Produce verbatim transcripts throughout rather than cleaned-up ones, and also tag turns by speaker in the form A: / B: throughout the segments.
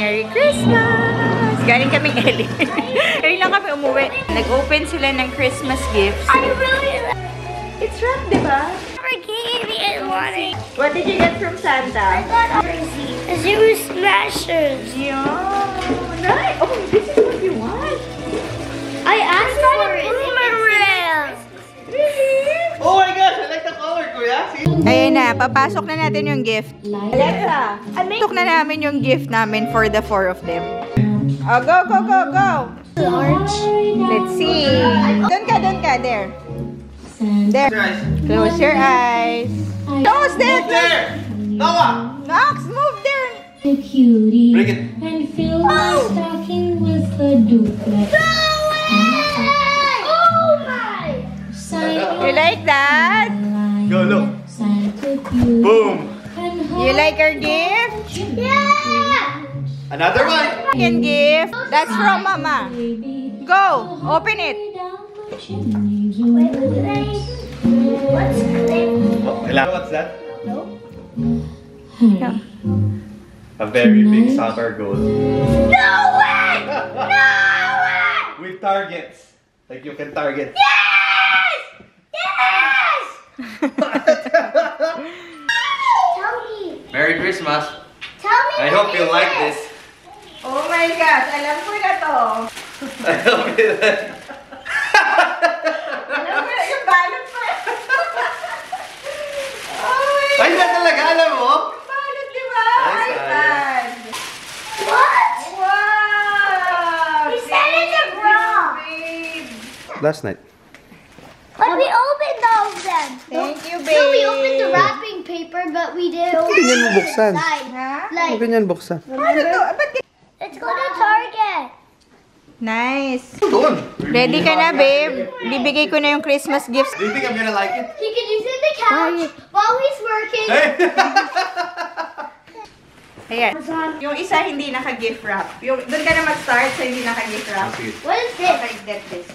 A: Merry Christmas! Galing kaming Ellie. Ngayon lang kami umuwi. Nag-open sila ng Christmas gifts.
B: I really like
A: It's wrapped, diba? What did you get from Santa?
B: I got a Zero Smashers.
A: Yeah. Nice. Oh, this is what you want.
B: I asked for a boomerang.
C: Oh my gosh, I like the color, kuya. See?
A: Ayan na, papasok na natin yung gift. Alexa, pasok na namin yung gift namin for the four of them. Oh, go, go, go, go.
B: Large.
A: Let's see. Doon ka, doon ka. There. There. Close your eyes. Close there.
C: Move there. Noah.
A: Nox, move there.
D: A cutie.
C: Bring it.
D: And fill my stocking with a duplex.
B: Oh my!
A: You like that?
C: Go, look.
D: Santa Claus.
C: Boom.
A: You like our gift?
B: Yeah!
C: Another one.
A: Second gift. That's from Mama. Go. Open it.
B: Wait, wait, wait. What's it?
C: Oh, what's that?
A: Yeah.
C: A very big soccer goal.
B: No way! No way!
C: With targets. Like you can target.
B: Yes! Yes! Tell me.
C: Merry Christmas.
B: Tell me.
C: I
B: what
C: hope you
B: it
C: like
B: is.
C: this.
A: Oh my gosh. Alam ko na to.
C: I hope you like
A: Alam ko na yung balot pa. Oh my
C: Ay, na talaga, alam mo?
A: balot, di ba?
C: Ay,
A: iPad.
B: What?
A: Wow.
B: He said it's a bra.
A: Babe.
C: Last night.
B: But we opened all of them.
A: Thank you,
B: No,
A: babe.
B: we opened the wrapping paper, but we didn't open
C: Hindi mo
B: the
C: buksan.
B: inside.
A: Ha?
B: Like,
C: yan buksan.
A: Ano to? Ba't di-
B: let's go to Target.
A: Nice.
C: Doon.
A: Ready ka na, babe? Bibigay ko na yung Christmas gifts.
C: Do you think I'm gonna like it?
B: He can use it in the couch while he's working.
C: Hey!
A: Ayan. Yung isa hindi naka-gift wrap. Yung, doon ka na mag-start sa hindi naka-gift wrap.
C: Sige.
B: What is this?
A: Okay, get this.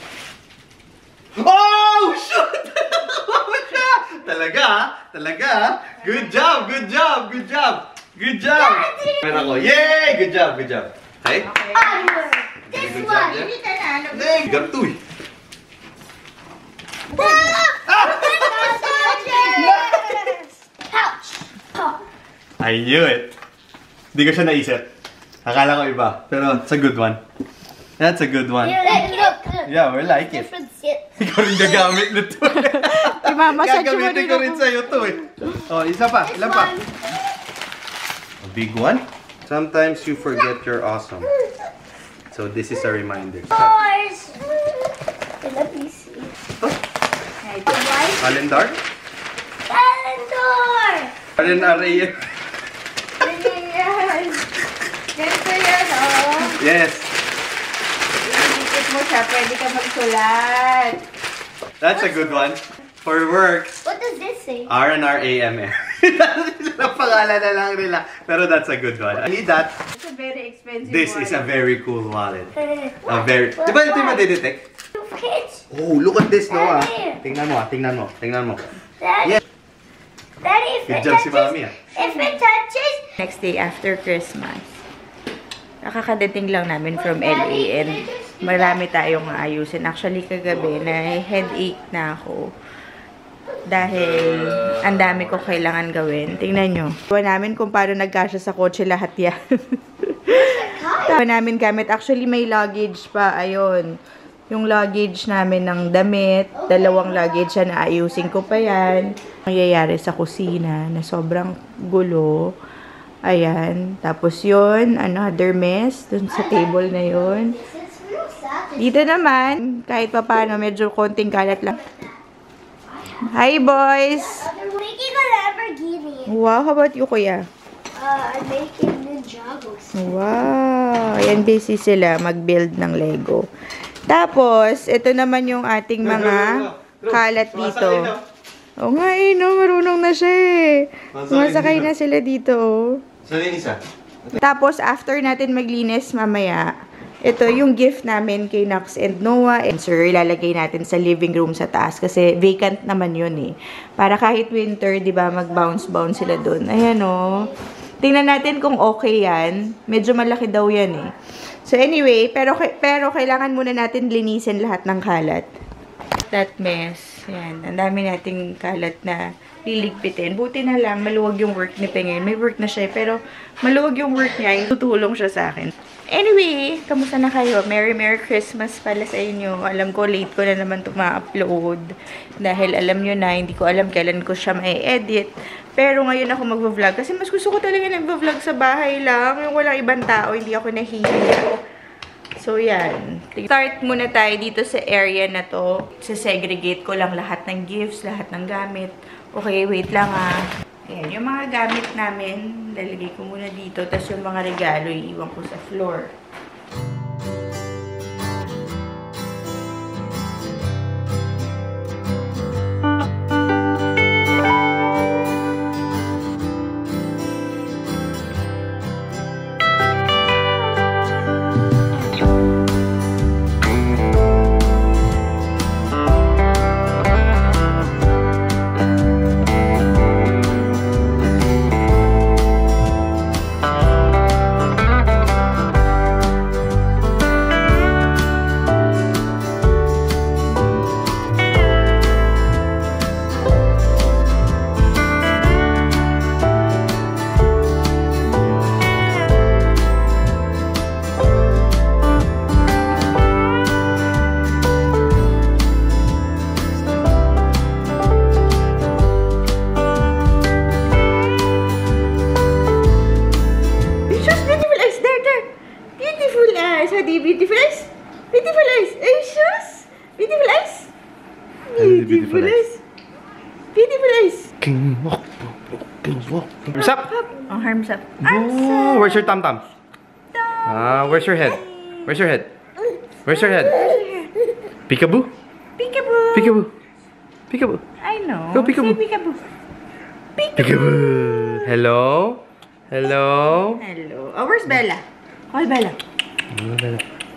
C: Oh, shoot! Talaga, ah. talaga. ah. Good job, good job, good job. Good job. Meron ako. Yay! Good job, good job. Okay?
A: Okay.
B: Onward. This
C: Good job,
B: one.
C: yeah.
A: Hindi ka na. Ano?
C: Hey, got two eh.
B: Pouch.
C: I knew it. Hindi ko siya naisip. Akala ko iba. Pero it's a good one. That's a good one.
B: Look, look, look.
C: Yeah, we like it.
B: Different zip.
C: Ikaw rin gagamit nito.
A: Imamassage mo
C: Gagamitin
A: din
C: ko
A: ako.
C: rin sa'yo to eh. Oh, isa pa.
B: This
C: Ilan pa?
B: one.
C: A big one? Sometimes you forget you're awesome. So this is a reminder.
B: Yours. Let me see.
C: Calendar?
B: Calendar.
C: Calendar yan.
A: Ganyan yan. Ganito yan, oh.
C: Yes.
A: Ikit mo siya, pwede ka magsulat.
C: That's a good one. For work,
B: What does this say?
C: R and R A M R. Ang pangalan na lang nila. Pero that's a good one. I need that.
A: It's a very expensive
C: This
A: one.
C: is a very cool wallet. A
B: What?
C: very... Di ba ito yung madidetect?
B: Kids.
C: Oh, look at this, Noah.
B: Daddy.
C: Tingnan mo, ah, tingnan mo, tingnan mo.
B: Daddy.
C: Yes.
B: Daddy, if
C: Good
B: it
C: job si
B: touches,
C: Mami, ah.
B: if it touches,
A: Next day after Christmas. Nakakadating lang namin from L A and marami tayong ayusin. Actually, kagabi na headache na ako. Dahil ang dami ko kailangan gawin. Tingnan nyo. Tawa namin kung paano nagkasya sa kotse lahat yan. Tawa namin gamit. Actually, may luggage pa. Ayun. Yung luggage namin ng damit. Dalawang luggage siya na ayusin ko pa yan. Nangyayari sa kusina na sobrang gulo. Ayan. Tapos yun, another mess dun sa table na yun.
B: it's real sad.
A: Dito naman, kahit pa paano, medyo konting kalat lang. Hi, boys!
B: I'm making a Lamborghini.
A: Wow, how about you, kuya?
B: Uh, I'm making Ninjagos.
A: Wow! Ayan, busy sila mag-build ng Lego. Tapos, ito naman yung ating mga kalat dito. Oo nga eh, no? Marunong na siya eh. Masakay na sila dito, oh.
C: Saan yung isa?
A: Tapos, after natin maglinis mamaya, ito yung gift namin kay Nox and Noah. And sir, ilalagay natin sa living room sa taas kasi vacant naman yun eh. Para kahit winter, di ba, mag-bounce-bounce sila dun. Ayan oh. Tingnan natin kung okay yan. Medyo malaki daw yan eh. So anyway, pero, pero kailangan muna natin linisin lahat ng kalat. That mess. Yan. Ang dami nating kalat na liligpitin. Buti na lang, maluwag yung work ni Pengen. May work na siya, pero maluwag yung work niya. Tutulong siya sa akin. Anyway, kamusta na kayo? Merry Merry Christmas pala sa inyo. Alam ko, late ko na naman ito ma-upload. Dahil alam nyo na, hindi ko alam kailan ko siya ma-edit. Pero ngayon ako mag-vlog. Kasi mas gusto ko talaga nag-vlog sa bahay lang. Yung walang ibang tao, hindi ako nahihiya. So, yan. Start muna tayo dito sa area na to. Sa-segregate ko lang lahat ng gifts, lahat ng gamit. Okay, wait lang ah. Ayan, yung mga gamit namin, lalagay ko muna dito. Tapos yung mga regalo, iiwan ko sa floor. Beautiful eyes? Beautiful eyes? Are you sure? Beautiful eyes? Beautiful eyes? Beautiful eyes?
C: Arms up!
A: Oh, arms up.
C: Oh, where's your tum tum? Ah, where's your head? Where's your head? Where's your head? Peekaboo?
A: Peekaboo.
C: Peekaboo. Peekaboo.
A: I know.
C: Go peekaboo.
A: Say peekaboo.
C: Peekaboo. Hello? Hello?
A: Hello. Oh, where's Bella? Call Bella.
C: Hello, Bella.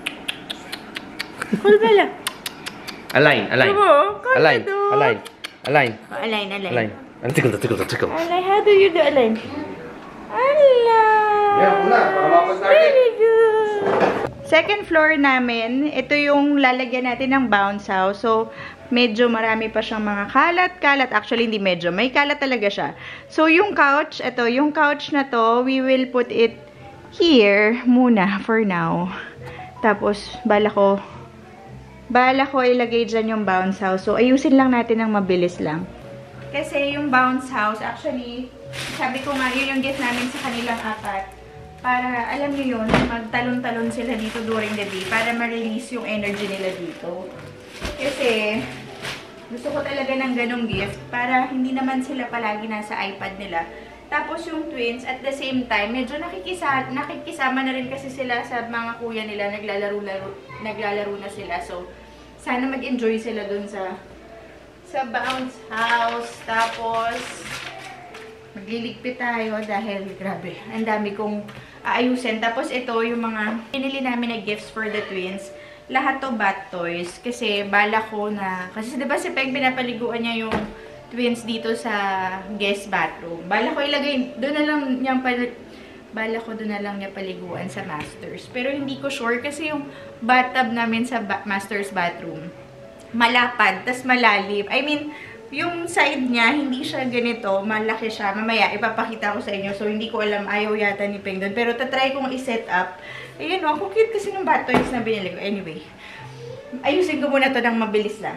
A: Call Bella.
C: Align, align.
A: Come on,
C: Align,
A: do.
C: align, align,
A: Oh, align, align.
C: align. And tickle, tickle, tickle.
A: Align. How do you do align? Align.
C: Yeah, una, para mapag-target.
A: Very good. Second floor namin, ito yung lalagyan natin ng bounce house. So, medyo marami pa siyang mga kalat-kalat. Actually, hindi medyo. May kalat talaga siya. So, yung couch, ito, yung couch na to, we will put it here muna for now. Tapos, bala ko, bala ko ilagay dyan yung bounce house. So, ayusin lang natin ng mabilis lang. Kasi yung bounce house, actually, sabi ko nga, yun yung gift namin sa kanilang apat. Para, alam nyo yun, magtalon-talon sila dito during the day para ma-release yung energy nila dito. Kasi, gusto ko talaga ng ganong gift para hindi naman sila palagi nasa iPad nila. Tapos yung twins, at the same time, medyo nakikisa, nakikisama na rin kasi sila sa mga kuya nila, naglalaro-laro, naglalaro na sila. So, sana mag-enjoy sila dun sa sa bounce house. Tapos, magliligpit tayo dahil, grabe, ang dami kong aayusin. Tapos, ito yung mga pinili namin na gifts for the twins. Lahat to bat toys. Kasi, bala ko na, kasi diba si Peg, pinapaliguan niya yung twins dito sa guest bathroom. Bala ko ilagay, doon na lang niyang bala ko doon na lang niya paliguan sa masters. Pero hindi ko sure kasi yung bathtub namin sa ba master's bathroom, malapad, tas malalim. I mean, yung side niya, hindi siya ganito, malaki siya. Mamaya, ipapakita ko sa inyo. So, hindi ko alam, ayaw yata ni Peng doon. Pero, tatry kong i-set up. Ayun, oh, ang cute kasi ng bat toys na binili ko. Anyway, ayusin ko muna to ng mabilis lang.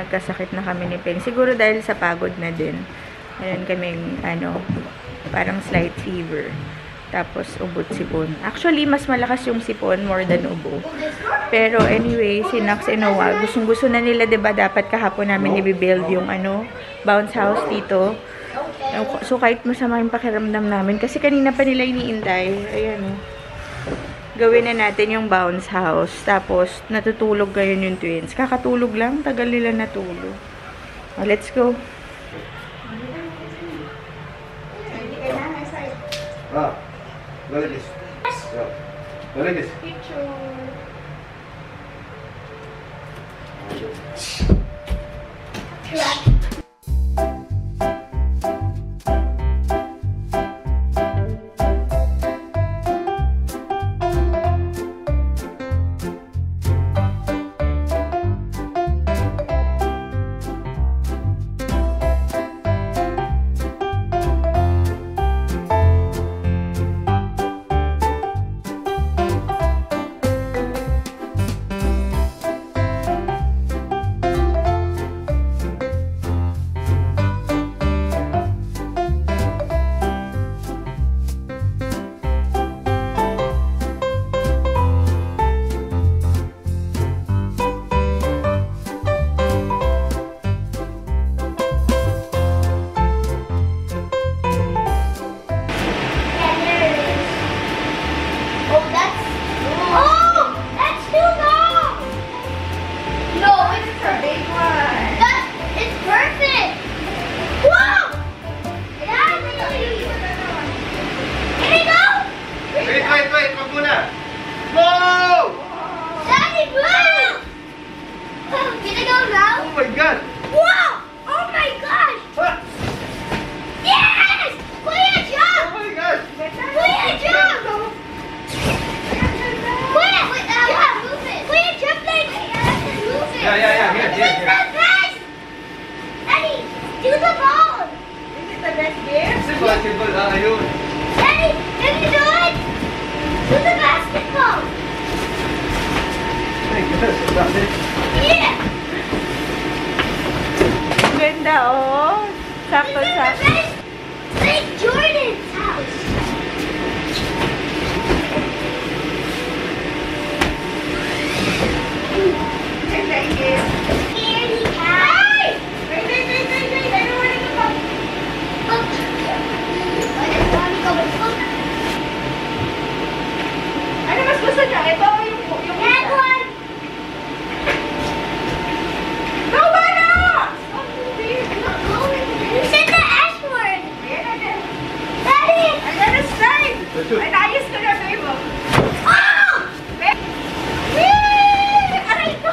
A: nagkasakit na kami ni Peng. Siguro dahil sa pagod na din. Meron kaming, ano, parang slight fever. Tapos, ubot sipon. Actually, mas malakas yung sipon more than ubo. Pero anyway, si Nax and Noah, gustong-gusto na nila, diba, dapat kahapon namin i-build yung, ano, bounce house dito. So, kahit masama yung pakiramdam namin. Kasi kanina pa nila iniintay. Ayan, oh. Gawin na natin yung bounce house. Tapos, natutulog ngayon yung twins. Kakatulog lang. Tagal nila natulog. Oh, let's go.
C: Ah, go like this. Yeah. Go like this.
A: Picture. Ganda, oh. Sakto-sakto.
B: Like Jordan's house.
A: Ano mas gusto niya? Ito o yung, yung
B: That
A: isa?
B: one.
A: No, wala!
B: You said the S word. Daddy.
A: I'm gonna strike! Ay, naayos ko na, babe.
B: Oh! Whee! Aray ko.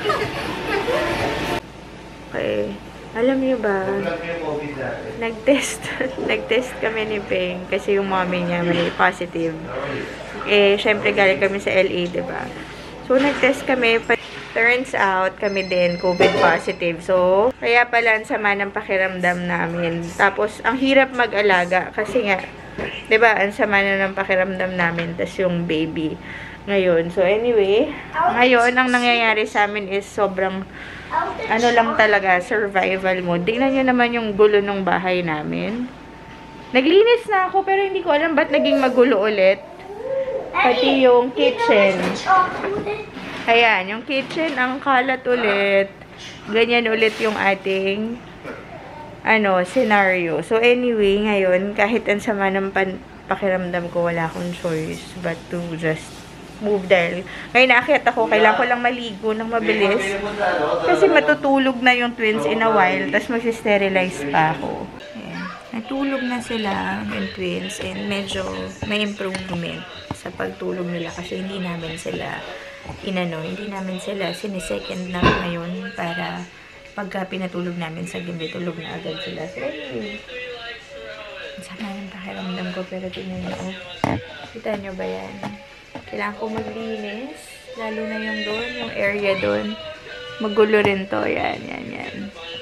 A: Okay. Alam niyo ba, nag-test, nag-test kami ni Peng kasi yung mommy niya may positive. Eh, syempre galing kami sa L A, diba? So, nag-test kami. Turns out, kami din COVID positive. So, kaya pala ang sama ng pakiramdam namin. Tapos, ang hirap mag-alaga kasi nga, diba, ang sama na ng pakiramdam namin. Tapos yung baby ngayon. So, anyway, ngayon, ang nangyayari sa amin is sobrang ano lang talaga, survival mode. Tingnan nyo naman yung gulo ng bahay namin. Naglinis na ako, pero hindi ko alam ba't naging magulo ulit. Pati yung kitchen. Ayan, yung kitchen, ang kalat ulit. Ganyan ulit yung ating ano, scenario. So, anyway, ngayon, kahit ang sama ng pan pakiramdam ko, wala akong choice but to just move dahil ngayon naakyat ako, kailangan ko lang maligo ng mabilis kasi matutulog na yung twins in a while, tapos magsisterilize pa ako. Ayan. Natulog na sila yung twins and medyo may improvement sa pagtulog nila kasi hindi namin sila inano, hindi namin sila sinisecond nap ngayon para pagka pinatulog namin sa gabi, tulog na agad sila. So anyway, sama yung pakiramdam ko pero tingnan nyo, oh. Kita nyo ba yan? Kailangan ko maglinis. Lalo na yung doon, yung area doon. Magulo rin to. Yan, yan, yan.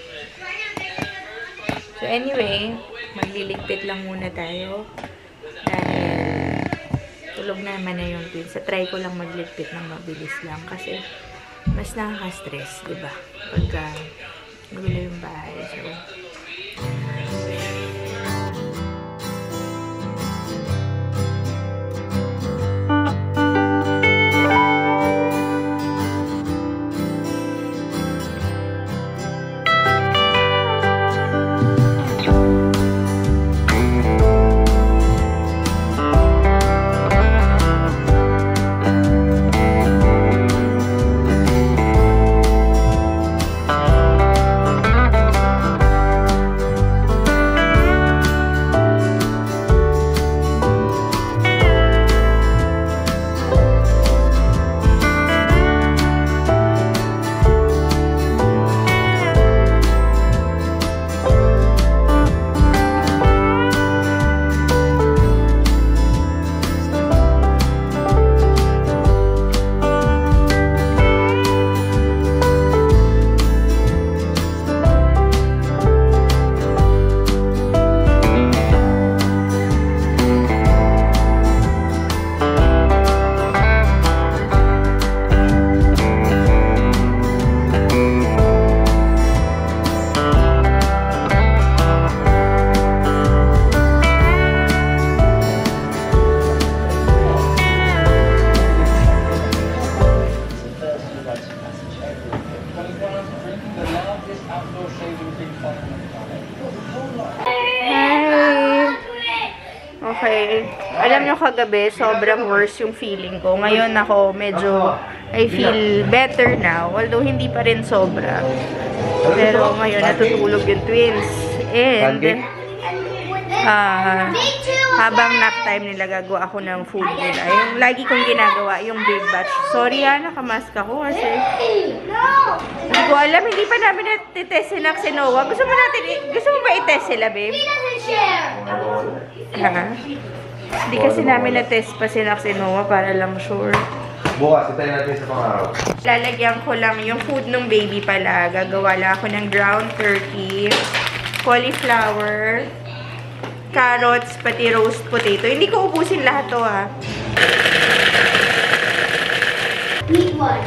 A: So, anyway, magliligpit lang muna tayo. Dahil, tulog naman na yung twins. So, try ko lang magligpit ng mabilis lang. Kasi, mas nakaka-stress, diba? Pagka Gulo yung bahay. So, okay. Alam nyo kagabi, sobrang worse yung feeling ko. Ngayon ako, medyo, I feel better now. Although, hindi pa rin sobra. Pero ngayon, natutulog yung twins. And, ah, habang nap time nila, gagawa ako ng food nila. Yung lagi kong ginagawa, yung big batch. Sorry ha, nakamask ako kasi hindi ko alam, hindi pa namin natitest si Noah. Gusto mo natin, gusto mo ba i-test sila, babe? Ha? Hindi kasi namin na-test pa si Noah para lang sure.
C: Bukas, itayin natin sa pang-araw.
A: Lalagyan ko lang yung food ng baby pala. Gagawa lang ako ng ground turkey, cauliflower, carrots, pati roast potato. Hindi ko ubusin lahat to ah.
B: Meat one.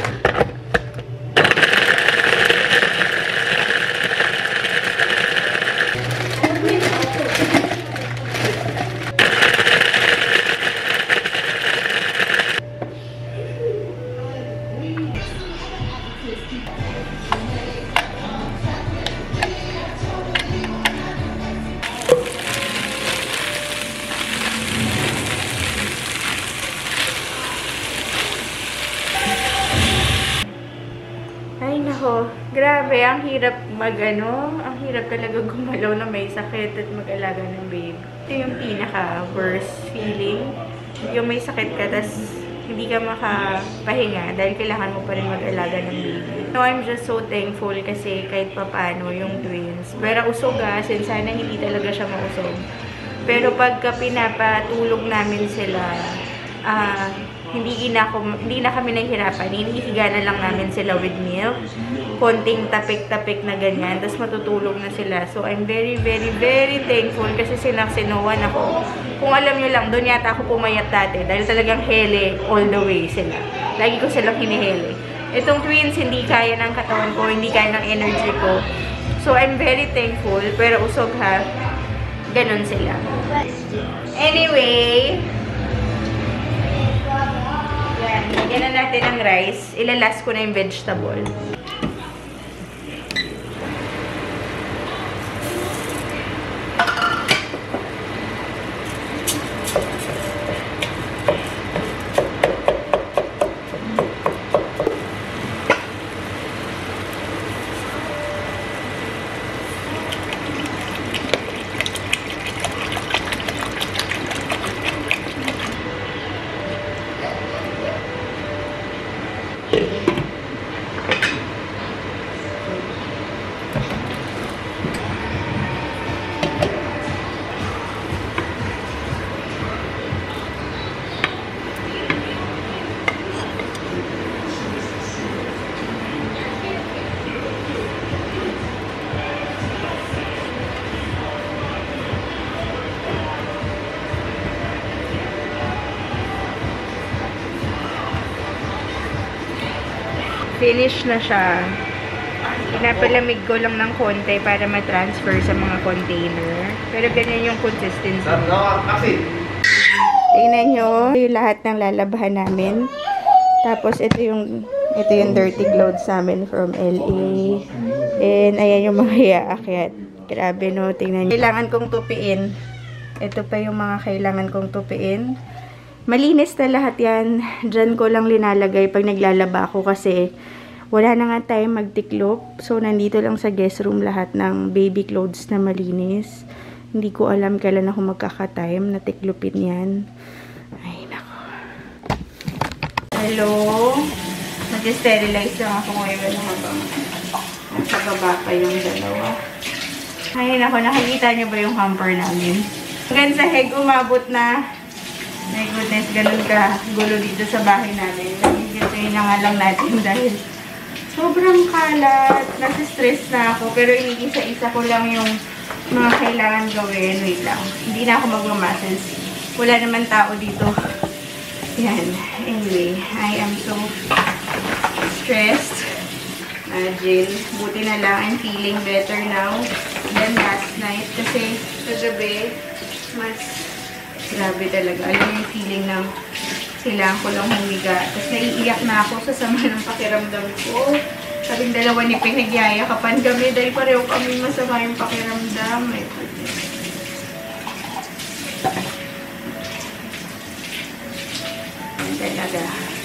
A: Ay nako, grabe, ang hirap mag ano, ang hirap talaga gumalaw na may sakit at mag-alaga ng babe. Ito yung pinaka worst feeling, yung may sakit ka tas hindi ka makapahinga dahil kailangan mo pa rin mag-alaga ng baby. So I'm just so thankful kasi kahit papano yung twins. Pero usog ah, since sana hindi talaga siya mausog. Pero pagka pinapatulog namin sila, ah, uh, hindi na, hindi na kami nahihirapan. Hinihiga na lang namin sila with milk. Konting tapik-tapik na ganyan. Tapos matutulog na sila. So, I'm very, very, very thankful kasi sinaksinoan ako. Kung alam nyo lang, doon yata ako pumayat dati. Dahil talagang hele all the way sila. Lagi ko silang hinihele. Itong twins, hindi kaya ng katawan ko, hindi kaya ng energy ko. So, I'm very thankful. Pero usog ha, ganun sila. Anyway, yan, lagyan na natin ng rice. Ilalas ko na yung vegetable. Finish na siya. Pinapalamig ko lang ng konti para ma-transfer sa mga container. Pero ganyan yung consistency. Tingnan nyo yung lahat ng lalabahan namin. Tapos ito yung ito yung dirty clothes namin from L A. And ayan yung mga iaakyat. Grabe no, tingnan nyo. Kailangan kong tupiin. Ito pa yung mga kailangan kong tupiin. Malinis na lahat yan. Diyan ko lang linalagay pag naglalaba ako kasi wala na nga tayong magtiklop. So, nandito lang sa guest room lahat ng baby clothes na malinis. Hindi ko alam kailan ako magkaka-time na tiklopin yan. Ay, nako. Hello? Nag-sterilize lang ako ngayon habang nasa baba pa yung dalawa. Ay, nako. Nakikita niyo ba yung hamper namin? Hanggang sa heg, umabot na. My goodness, ganun ka gulo dito sa bahay namin. Nagigituin na nga lang natin dahil sobrang kalat. Nasa-stress na ako. Pero iniisa-isa ko lang yung mga kailangan gawin. Wait lang. Hindi na ako magmamasses. Wala naman tao dito. Yan. Anyway, I am so stressed. Imagine. Buti na lang. I'm feeling better now than last night. Kasi kagabi, mas grabe talaga. Alam yung feeling ng kailangan ko lang humiga. Tapos naiiyak na ako sa sama ng pakiramdam ko. Sabing dalawa ni pinagyayakapan kami dahil pareho kami masama yung pakiramdam. My goodness. Yan talaga.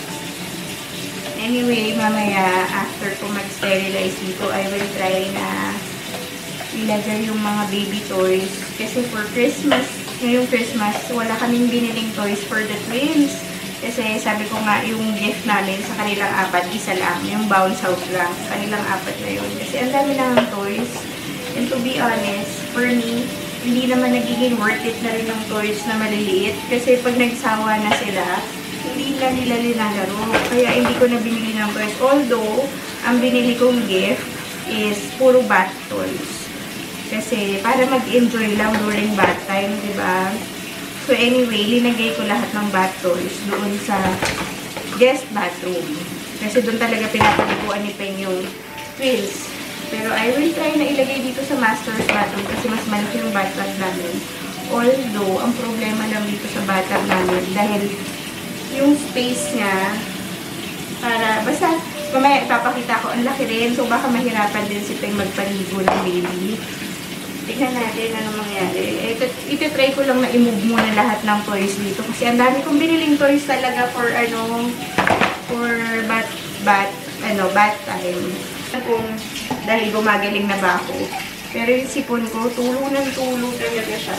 A: Anyway, mamaya, after ko mag-sterilize dito, I will try na ilagay yung mga baby toys. Kasi for Christmas, ngayong Christmas, wala kaming biniling toys for the twins. Kasi sabi ko nga, yung gift namin sa kanilang apat, isa lang. Yung bounce house lang. Sa kanilang apat na yun. Kasi ang dami lang ng toys. And to be honest, for me, hindi naman nagiging worth it na rin yung toys na maliliit. Kasi pag nagsawa na sila, hindi na nila linalaro. Kaya hindi ko na binili ng toys. Although, ang binili kong gift is puro bath toys. Kasi para mag-enjoy lang during bath time, di ba? So anyway, linagay ko lahat ng bath toys doon sa guest bathroom. Kasi doon talaga pinapaliguan ni Peng yung twins. Pero I will try na ilagay dito sa master's bathroom kasi mas malaki yung bathtub namin. Although, ang problema lang dito sa bathtub namin dahil yung space niya para, basta mamaya ipapakita ko, ang laki rin. So baka mahirapan din si Peng magpaligo ng baby. Tignan natin ano mangyari. Ito, ito-try ko lang na i-move muna lahat ng toys dito. Kasi ang dami kong biniling toys talaga for ano, for bath, bath, ano, bath time. Kung dahil gumagaling na ba ako. Pero yung sipon ko, tulo ng tulo talaga siya.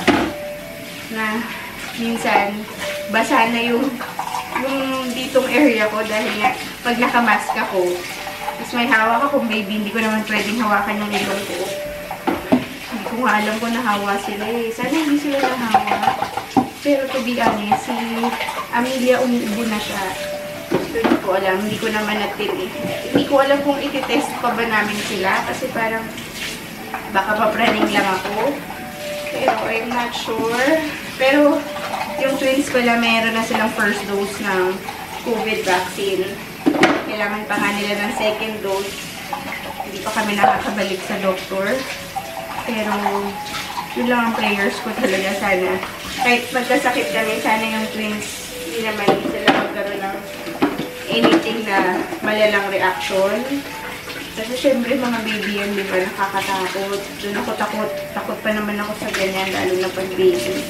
A: Na minsan, basa na yung, yung ditong area ko dahil nga, pag nakamask ako, tapos may hawak akong baby, hindi ko naman pwedeng hawakan yung ilong ko. Kung alam ko nahawa sila eh. Sana hindi sila nahawa. Pero to be honest, si Amelia umuubo na siya. So, hindi ko alam. Hindi ko naman natin eh. Hindi ko alam kung iti-test pa ba namin sila. Kasi parang baka papraning lang ako. Pero I'm not sure. Pero yung twins pala meron na silang first dose ng COVID vaccine. Kailangan pa nga nila ng second dose. Hindi pa kami nakakabalik sa doktor. Pero, yun lang ang prayers ko talaga sana. Kahit magkasakit kami, sana yung twins, hindi naman sila magkaroon ng anything na malalang reaction. Kasi syempre mga baby yan, di ba, nakakatakot. Doon ako takot. Takot pa naman ako sa ganyan, lalo na pag baby.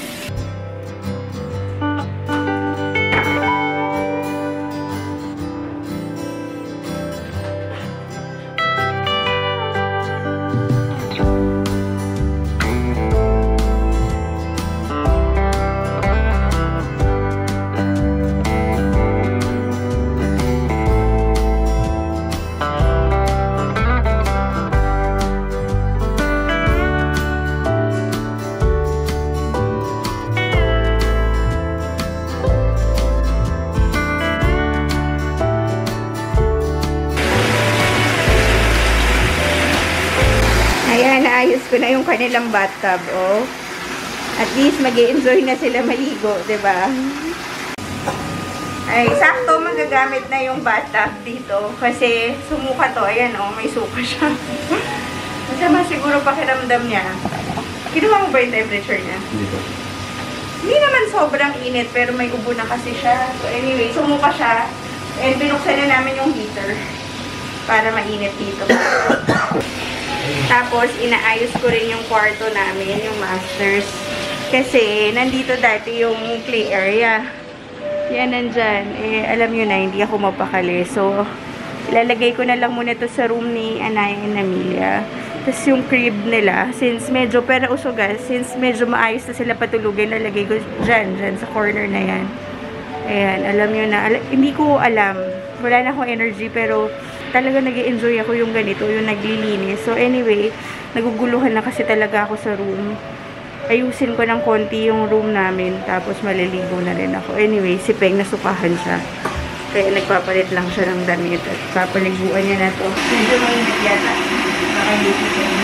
A: Ayan, naayos ko na yung kanilang bathtub, oh. At least, mag-i-enjoy na sila maligo, diba? Ay, sakto magagamit na yung bathtub dito. Kasi sumuka to. Ayan o, oh, may suka siya. Masama siguro pakiramdam niya. Kinuha mo ba yung temperature niya?
C: Hindi ko.
A: Hindi naman sobrang init, pero may ubo na kasi siya. So anyway, sumuka siya. And binuksan na namin yung heater para mainit dito. Tapos, inaayos ko rin yung kwarto namin, yung masters. Kasi, nandito dati yung play area. Yan, nandyan. Eh, alam nyo na, hindi ako mapakali. So, ilalagay ko na lang muna to sa room ni Anaya and Amelia. Tapos yung crib nila, since medyo, pero usuga, since medyo maayos na sila patulugin, nalagay ko dyan, dyan sa corner na yan. Ayan, alam nyo na, al hindi ko alam. Wala na akong energy, pero talaga nag-i-enjoy ako yung ganito, yung naglilinis. So anyway, naguguluhan na kasi talaga ako sa room. Ayusin ko ng konti yung room namin, tapos maliligo na rin ako. Anyway, si Peng nasukahan siya. Kaya nagpapalit lang siya ng damit at papaliguan niya na to. Medyo mainit yata. Baka hindi si Peng.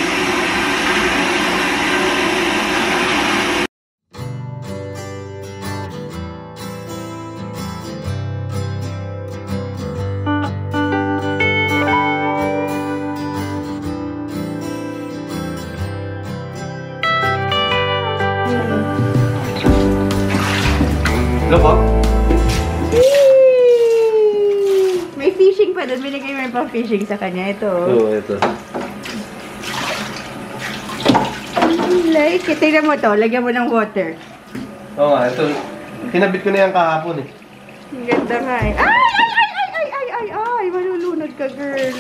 C: Hello po?
A: May fishing pa doon. Binigay mo yung pang fishing sa kanya. Ito.
C: Oo, ito.
A: Like, tingnan mo to. Lagyan mo ng water.
C: Oo nga, ito. Kinabit ko na yan kahapon eh.
A: Ang ganda nga eh. Ay! Ay! Ay! Ay! Ay! Ay! Ay! Ay! Malulunod ka, girl.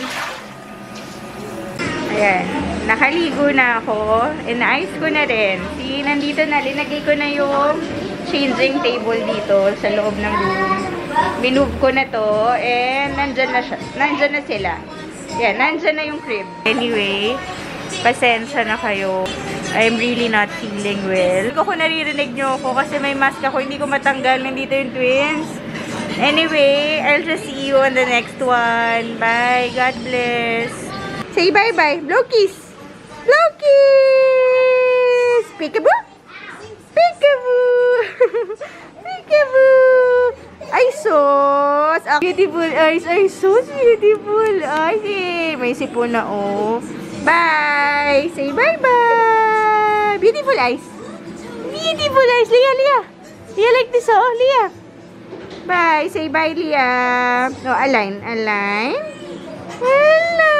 A: Ayan. Nakaligo na ako. Inaayos ko na rin. See, nandito na. Linagay ko na yung changing table dito sa loob ng room. Minove ko na to. And nandyan na siya. Nandyan na sila. Yan. Nandyan na yung crib. Anyway, pasensya na kayo. I'm really not feeling well. Kung naririnig nyo ako kasi may mask ako, hindi ko matanggal. Nandito yung twins. Anyway, I'll just see you on the next one. Bye. God bless. Say bye-bye. Blow kiss. Blow kiss. Peekaboo. Peekaboo. Peekaboo. Ay, sos. Ang beautiful eyes. Ay, sos. Beautiful eyes. Eh. May sipon na, oh. Bye. Say bye-bye. Beautiful eyes. Beautiful eyes. Leah, Leah. Leah like this, oh. Leah. Bye. Say bye, Leah. No, align. Align. Align.